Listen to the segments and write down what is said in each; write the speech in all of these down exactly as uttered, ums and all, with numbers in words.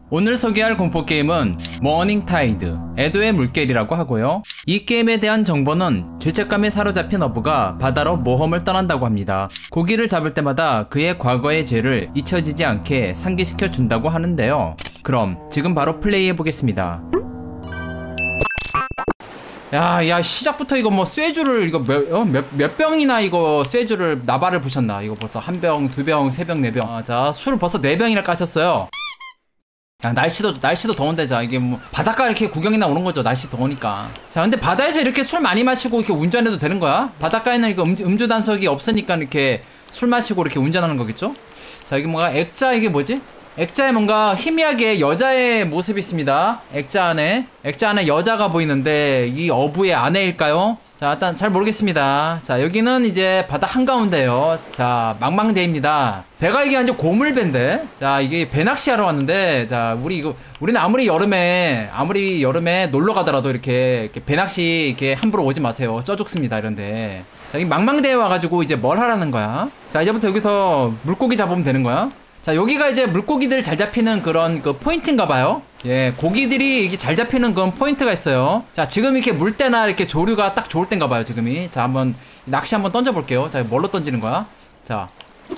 오늘 소개할 공포게임은 머닝타이드 애도의 물결이라고 하고요. 이 게임에 대한 정보는 죄책감에 사로잡힌 어부가 바다로 모험을 떠난다고 합니다. 고기를 잡을 때마다 그의 과거의 죄를 잊혀지지 않게 상기시켜 준다고 하는데요. 그럼 지금 바로 플레이해보겠습니다. 야, 야, 시작부터 이거 뭐 쇠주를 이거 몇, 어? 몇, 몇 병이나 이거 쇠주를 나발을 부셨나. 이거 벌써 한 병, 두 병, 세 병, 네 병. 아, 자, 술을 벌써 네 병이나 까셨어요. 야, 날씨도 날씨도 더운데. 자, 이게 뭐 바닷가 이렇게 구경이나 오는 거죠. 날씨 더우니까. 자, 근데 바다에서 이렇게 술 많이 마시고 이렇게 운전해도 되는 거야? 바닷가에는 이거 음, 음주 단속이 없으니까 이렇게 술 마시고 이렇게 운전하는 거겠죠? 자, 이게 뭔가 액자, 이게 뭐지? 액자에 뭔가 희미하게 여자의 모습이 있습니다. 액자 안에 액자 안에 여자가 보이는데 이 어부의 아내일까요? 자, 일단 잘 모르겠습니다. 자, 여기는 이제 바다 한가운데요. 자, 망망대입니다. 배가 이게 완전 고물배인데. 자, 이게 배 낚시하러 왔는데, 자, 우리 이거 우리는 아무리 여름에 아무리 여름에 놀러 가더라도 이렇게, 이렇게 배 낚시 이렇게 함부로 오지 마세요. 쪄 죽습니다. 이런데. 자, 이 망망대에 와가지고 이제 뭘 하라는 거야? 자, 이제부터 여기서 물고기 잡으면 되는 거야? 자, 여기가 이제 물고기들 잘 잡히는 그런 그 포인트인가봐요. 예, 고기들이 이게 잘 잡히는 그런 포인트가 있어요. 자, 지금 이렇게 물때나 이렇게 조류가 딱 좋을 땐가봐요, 지금이. 자, 한번 낚시 한번 던져볼게요. 자, 뭘로 던지는 거야? 자,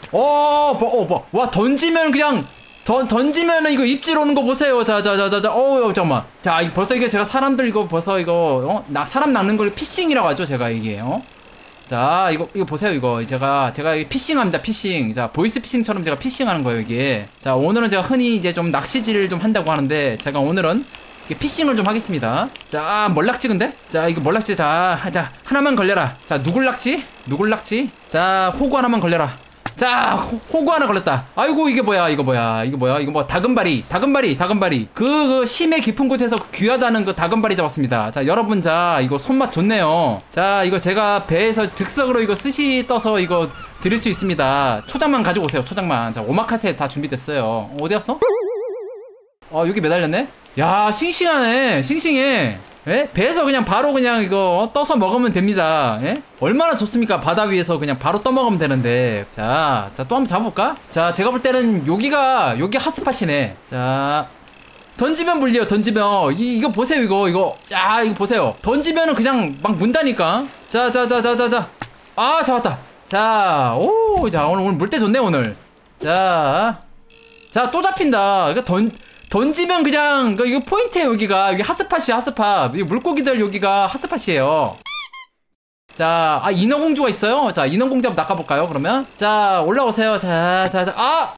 어, 뭐, 어, 뭐, 와, 던지면 그냥 던, 던지면은 이거 입질 오는 거 보세요. 자, 자, 자, 자, 자, 어우, 잠깐만. 자, 벌써 이게 제가 사람들 이거 벌써 이거, 어, 나, 사람 낚는 걸 피싱이라고 하죠, 제가 이게, 어? 자, 이거 이거 보세요. 이거 제가 제가 피싱합니다. 피싱. 자, 보이스 피싱처럼 제가 피싱하는 거예요, 이게. 자, 오늘은 제가 흔히 이제 좀 낚시질을 좀 한다고 하는데, 제가 오늘은 피싱을 좀 하겠습니다. 자, 뭘 낚지 근데? 자, 이거 뭘 낚지? 자, 자, 하나만 걸려라. 자, 누굴 낚지? 누굴 낚지? 자, 호구 하나만 걸려라. 자, 호, 호구 하나 걸렸다. 아이고, 이게 뭐야? 이거 뭐야? 이거 뭐야? 이거 뭐 다금바리, 다금바리, 다금바리. 그, 그 심해 깊은 곳에서 귀하다는 그 다금바리 잡았습니다. 자, 여러분, 자, 이거 손맛 좋네요. 자, 이거 제가 배에서 즉석으로 이거 스시 떠서 이거 드릴 수 있습니다. 초장만 가지고 오세요. 초장만. 자, 오마카세 다 준비됐어요. 어, 어디 갔어? 어, 여기 매달렸네. 야, 싱싱하네. 싱싱해. 예? 배에서 그냥 바로 그냥 이거 떠서 먹으면 됩니다. 예? 얼마나 좋습니까? 바다 위에서 그냥 바로 떠먹으면 되는데. 자, 자, 또 한번 잡아볼까? 자, 제가 볼 때는 여기가 여기 핫스팟이네. 자, 던지면 물려. 던지면 이, 이거 보세요. 이거 이거 야, 이거 보세요. 던지면은 그냥 막 문다니까. 자, 자, 자, 자, 자, 자. 아, 잡았다. 자, 오, 자, 오늘 오늘 물때 좋네 오늘. 자, 자, 또 잡힌다. 이거 던 던지면 그냥 그 이거 포인트에요. 여기가 여기 핫스팟이야. 핫스팟. 이 물고기들 여기가 핫스팟이에요. 자, 아, 인어공주가 있어요. 자, 인어공주 한번 낚아볼까요? 그러면 자, 올라오세요. 자, 자, 자, 아,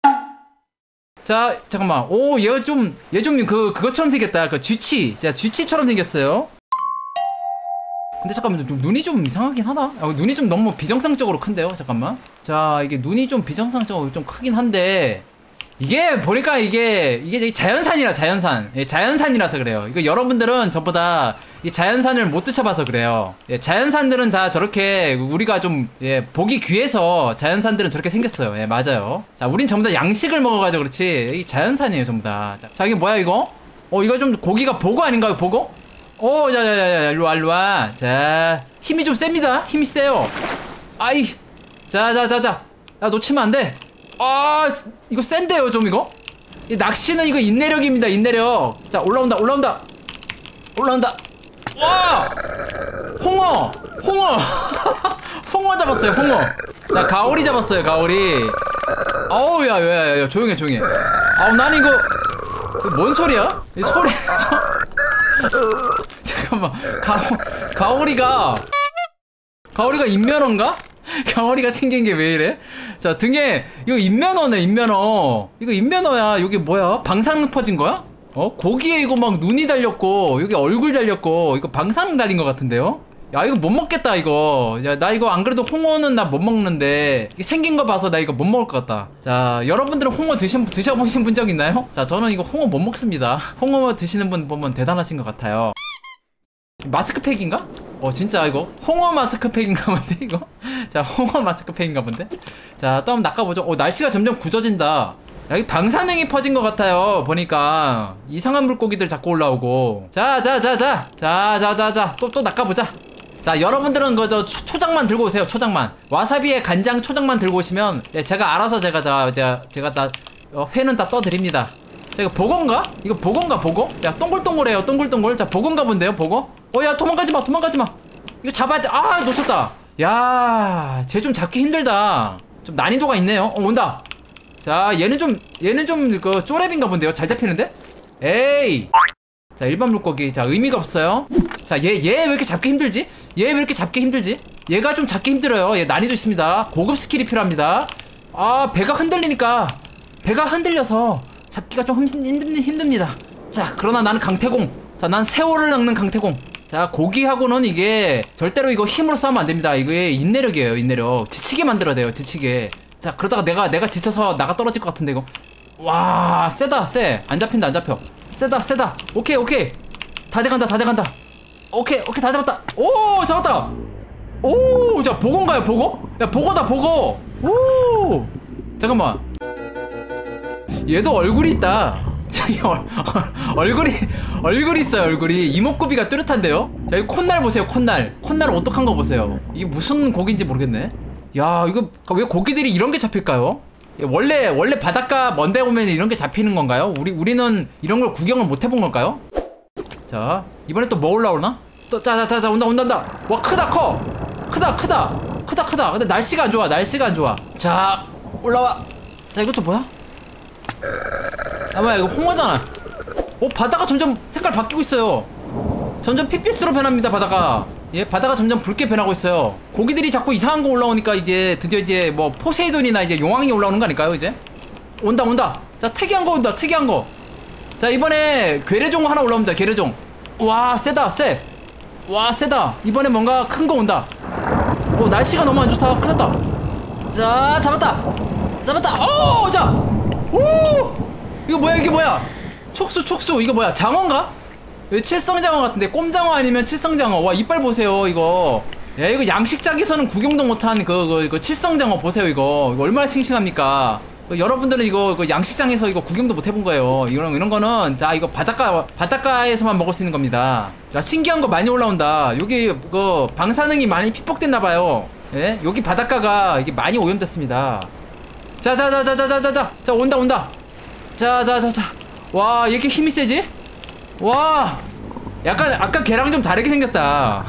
자, 잠깐만. 오, 얘 좀 얘 좀 그 그것처럼 생겼다. 그 쥐치. 자, 쥐치처럼 생겼어요. 근데 잠깐만, 좀 눈이 좀 이상하긴 하다. 아, 눈이 좀 너무 비정상적으로 큰데요. 잠깐만. 자, 이게 눈이 좀 비정상적으로 좀 크긴 한데. 이게 보니까 이게 이게 자연산이라 자연산. 예, 자연산이라서 그래요. 이거 여러분들은 저보다 이 자연산을 못 드셔봐서 그래요. 예, 자연산들은 다 저렇게 우리가 좀 예, 보기 귀해서 자연산들은 저렇게 생겼어요. 예, 맞아요. 자, 우린 전부 다 양식을 먹어가지고 그렇지. 이 자연산이에요, 전부 다. 자, 자, 이게 뭐야 이거? 어, 이거 좀 고기가 보고 아닌가요, 보고? 오, 야야야야, 일로와 일로와. 자, 힘이 좀 셉니다. 힘이 세요. 아이, 자자자자, 야, 놓치면 안 돼. 아, 이거 센데요 좀 이거? 이 낚시는 이거 인내력입니다. 인내력. 자, 올라온다 올라온다 올라온다. 와, 홍어 홍어 홍어 잡았어요. 홍어. 자, 가오리 잡았어요. 가오리. 아우, 야, 야, 야, 조용해 조용해. 아우, 난 이거, 이거 뭔 소리야? 이 소리. 잠깐만. 가 가오리가 가오리가 인면허인가? 가오리가 생긴 게 왜 이래? 자, 등에 이거 인면허네. 인면허. 이거 인면허야. 여기 뭐야? 방사능 퍼진 거야? 어? 고기에 이거 막 눈이 달렸고 여기 얼굴 달렸고 이거 방사능 달린 것 같은데요? 야, 이거 못 먹겠다 이거. 야, 나 이거 안 그래도 홍어는 나 못 먹는데 이게 생긴 거 봐서 나 이거 못 먹을 것 같다. 자, 여러분들은 홍어 드셔, 드셔보신 분 적 있나요? 자, 저는 이거 홍어 못 먹습니다. 홍어 드시는 분 보면 대단하신 것 같아요. 마스크팩인가? 어, 진짜 이거 홍어 마스크팩인가 본데 이거? 자, 홍어 마스크팩인가 본데? 자, 또 한번 낚아보죠. 어, 날씨가 점점 굳어진다. 여기 방사능이 퍼진 것 같아요. 보니까 이상한 물고기들 자꾸 올라오고. 자, 자, 자, 자, 자, 자, 자, 자, 또, 또 낚아보자. 자, 여러분들은 그저 초장만 들고 오세요. 초장만. 와사비에 간장 초장만 들고 오시면 네, 제가 알아서 제가 자, 제가, 제가 다 어, 회는 다 떠드립니다. 자, 이거 보건가? 이거 보건가, 보거? 야, 동글동글해요, 동글동글. 자, 보건가 본데요, 보거? 어, 야, 도망가지마, 도망가지마. 이거 잡아야 돼. 아, 놓쳤다. 야, 쟤 좀 잡기 힘들다. 좀 난이도가 있네요. 어, 온다. 자, 얘는 좀, 얘는 좀, 그, 쪼렙인가 본데요? 잘 잡히는데? 에이. 자, 일반 물고기. 자, 의미가 없어요. 자, 얘, 얘 왜 이렇게 잡기 힘들지? 얘 왜 이렇게 잡기 힘들지? 얘가 좀 잡기 힘들어요. 얘 난이도 있습니다. 고급 스킬이 필요합니다. 아, 배가 흔들리니까. 배가 흔들려서 잡기가 좀 힘, 힘, 힘듭니다. 자, 그러나 나는 강태공. 자, 난 세월을 낚는 강태공. 자, 고기하고는 이게 절대로 이거 힘으로 싸우면 안 됩니다. 이게 인내력이에요, 인내력. 지치게 만들어야 돼요, 지치게. 자, 그러다가 내가 내가 지쳐서 나가 떨어질 것 같은데 이거. 와, 세다, 세. 안 잡힌다, 안 잡혀. 세다, 세다. 오케이, 오케이. 다 돼간다, 다 돼간다. 오케이, 오케이, 다 잡았다. 오, 잡았다. 오, 자, 보고인가요, 보고? 야, 보고다, 보고. 오, 잠깐만. 얘도 얼굴이 있다. 얼, 얼굴이 얼굴이 있어요. 얼굴이 이목구비가 뚜렷한데요. 자, 이 콧날 보세요. 콧날 콧날 오똑한 거 보세요. 이게 무슨 고기인지 모르겠네. 야, 이거 왜 고기들이 이런 게 잡힐까요? 원래 원래 바닷가 먼데 오면 이런 게 잡히는 건가요? 우리 우리는 이런 걸 구경을 못 해본 걸까요? 자, 이번에 또 뭐 올라오나? 또 자자자자 온다 온다 온다. 와, 크다 커 크다 크다 크다 크다. 근데 날씨가 안 좋아. 날씨가 안 좋아. 자, 올라와. 자, 이것도 뭐야? 아, 뭐야, 이거 홍어잖아. 오, 바다가 점점 색깔 바뀌고 있어요. 점점 핏빛으로 변합니다, 바다가. 예, 바다가 점점 붉게 변하고 있어요. 고기들이 자꾸 이상한 거 올라오니까 이제 드디어 이제 뭐 포세이돈이나 이제 용왕이 올라오는 거 아닐까요, 이제? 온다, 온다. 자, 특이한 거 온다, 특이한 거. 자, 이번에 괴뢰종 하나 올라옵니다, 괴뢰종. 와, 세다, 세. 와, 세다. 이번에 뭔가 큰 거 온다. 오, 날씨가 너무 안 좋다. 큰일 났다. 자, 잡았다. 잡았다. 오, 자. 오! 이거 뭐야, 이게 뭐야? 촉수, 촉수. 이거 뭐야? 장어인가? 칠성장어 같은데. 꼼장어 아니면 칠성장어. 와, 이빨 보세요, 이거. 야, 이거 양식장에서는 구경도 못한 그, 그, 그 칠성장어 보세요, 이거. 이거 얼마나 싱싱합니까? 여러분들은 이거 그 양식장에서 이거 구경도 못 해본 거예요. 이런, 이런 거는, 자, 이거 바닷가, 바닷가에서만 먹을 수 있는 겁니다. 자, 신기한 거 많이 올라온다. 여기, 그, 방사능이 많이 핍복됐나봐요. 예? 여기 바닷가가 이게 많이 오염됐습니다. 자, 자, 자, 자, 자, 자, 자, 자, 자, 온다, 온다. 자, 자, 자, 자. 와, 이렇게 힘이 세지? 와, 약간 아까 걔랑 좀 다르게 생겼다.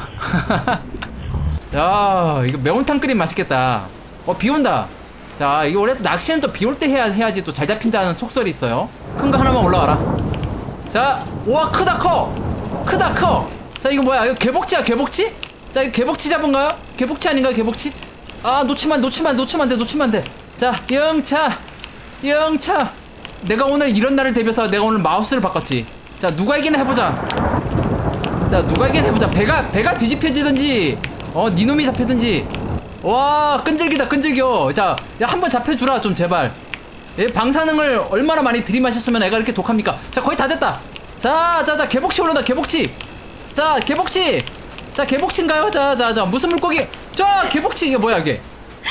야, 이거 매운탕 끓이면 맛있겠다. 어, 비 온다. 자, 이거 원래 낚시는 또 비 올 때 해야, 해야지 또 잘 잡힌다는 속설이 있어요. 큰 거 하나만 올라와라. 자, 우와, 크다 커 크다 커. 자, 이거 뭐야, 이거 개복치야, 개복치? 자, 이거 개복치 잡은가요? 개복치 아닌가요, 개복치? 아, 놓치면 놓치면 놓치면 돼, 놓치면 돼. 자, 영차, 영차. 내가 오늘 이런 날을 대비해서 내가 오늘 마우스를 바꿨지. 자, 누가 이기나 해보자. 자, 누가 이기나 해보자. 배가 배가 뒤집혀지든지, 어, 니놈이 잡히든지. 와, 끈질기다, 끈질겨. 자, 야, 한번 잡혀주라 좀 제발. 예, 방사능을 얼마나 많이 들이마셨으면 애가 이렇게 독합니까? 자, 거의 다 됐다. 자, 자, 자, 개복치 올라온다, 개복치. 자, 개복치. 자, 개복치인가요? 자, 자, 자, 무슨 물고기? 자, 개복치. 이게 뭐야, 이게?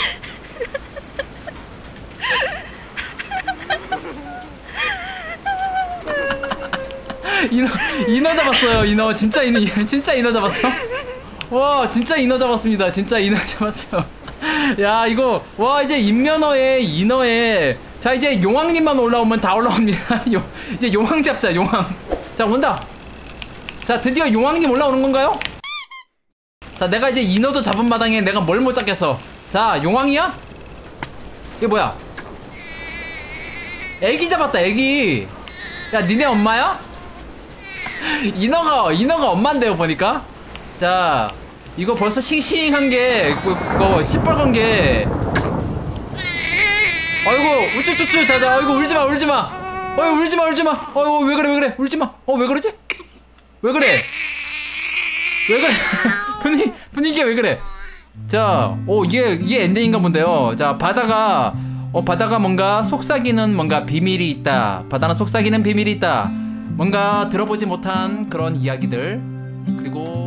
인어, 인어 잡았어요, 인어. 진짜 인어, 진짜 인어 잡았어. 와, 진짜 인어 잡았습니다. 진짜 인어 잡았어요. 야, 이거, 와, 이제 인면어에, 인어에. 자, 이제 용왕님만 올라오면 다 올라옵니다. 요, 이제 용왕 잡자, 용왕. 자, 온다. 자, 드디어 용왕님 올라오는 건가요? 자, 내가 이제 인어도 잡은 마당에 내가 뭘 못 잡겠어. 자, 용왕이야? 이게 뭐야? 애기 잡았다, 애기. 야, 니네 엄마야? 인어가, 인어가 엄만데요, 보니까? 자, 이거 벌써 싱싱한 게, 그, 그거, 시뻘건 게. 아이고, 우쭈쭈쭈, 자자, 아이고, 울지마, 울지마. 어이, 울지마, 울지마. 어이구, 왜 그래, 왜 그래, 울지마. 어, 왜 그러지? 왜 그래? 왜 그래? 분위기, 분위기가 왜 그래? 자, 오, 이게, 이게 엔딩인가 본데요. 자, 바다가, 어, 바다가 뭔가 속삭이는 뭔가 비밀이 있다. 바다는 속삭이는 비밀이 있다. 뭔가 들어보지 못한 그런 이야기들. 그리고